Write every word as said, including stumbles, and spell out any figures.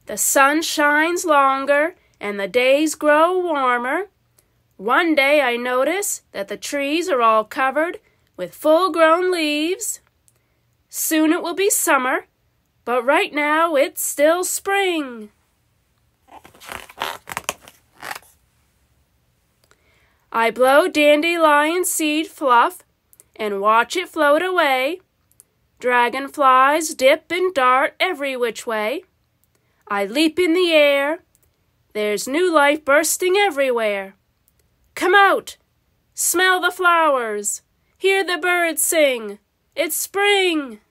The sun shines longer and the days grow warmer. One day I notice that the trees are all covered with full-grown leaves. Soon it will be summer, but right now it's still spring. I blow dandelion seed fluff and watch it float away. Dragonflies dip and dart every which way. I leap in the air. There's new life bursting everywhere. Come out! Smell the flowers! Hear the birds sing! It's spring!